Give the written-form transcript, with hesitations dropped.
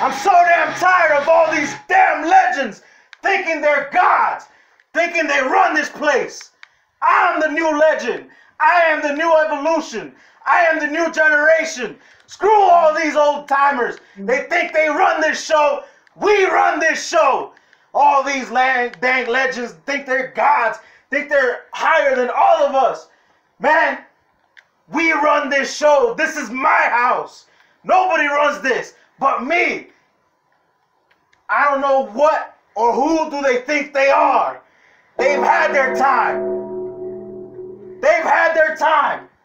I'm so damn tired of all these damn legends thinking they're gods, thinking they run this place. I am the new legend. I am the new evolution. I am the new generation. Screw all these old timers. They think they run this show. We run this show. All these dang legends think they're gods, think they're higher than all of us. Man, we run this show. This is my house. Nobody runs this but me. I don't know what or who do they think they are. They've had their time. They've had their time.